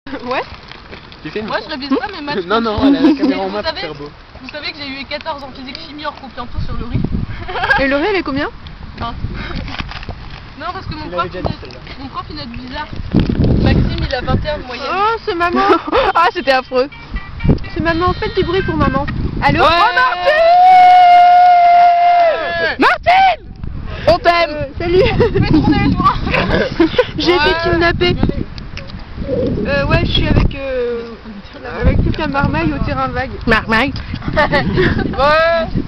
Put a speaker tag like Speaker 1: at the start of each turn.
Speaker 1: Ouais.
Speaker 2: Tu fais une...
Speaker 3: Moi je révise pas mes maths.
Speaker 2: Non, non, elle a la caméra en
Speaker 3: Vous
Speaker 2: main pour
Speaker 3: savez-
Speaker 2: faire beau.
Speaker 3: Vous savez que j'ai eu 14 en physique chimie hors copianto sur le riz.
Speaker 1: Et Laurie, elle est combien?
Speaker 3: Non. Non, parce que
Speaker 2: Tu l'avais déjà dit, celle-là.
Speaker 3: mon prof il note bizarre. Maxime il a 21 de moyenne.
Speaker 1: Oh, c'est maman. Ah, c'était affreux. C'est maman, faites du bruit pour maman. Allô?
Speaker 3: Ouais.
Speaker 1: Oh, Martine!
Speaker 3: Martine! On t'aime!
Speaker 1: Salut.
Speaker 3: Fais tourner toi.
Speaker 1: J'ai été kidnappée. Ouais, je suis avec toute la marmaille au terrain vague.
Speaker 3: Marmaille. Ouais.